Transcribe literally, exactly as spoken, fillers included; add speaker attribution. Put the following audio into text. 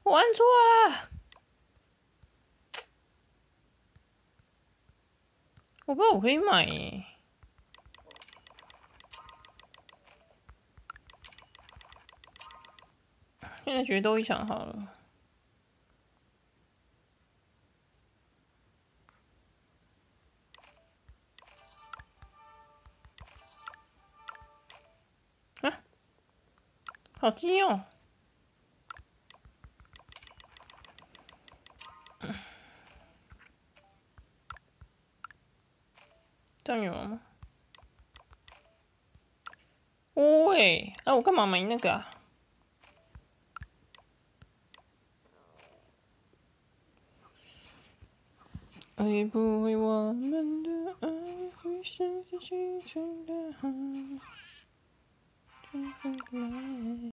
Speaker 1: 我按错了，我不知道我可以买耶。现在决斗一场好了。啊，好低哦！这样有吗？喂，啊，我干嘛买那个啊？会不会我们的爱会是天气中的海？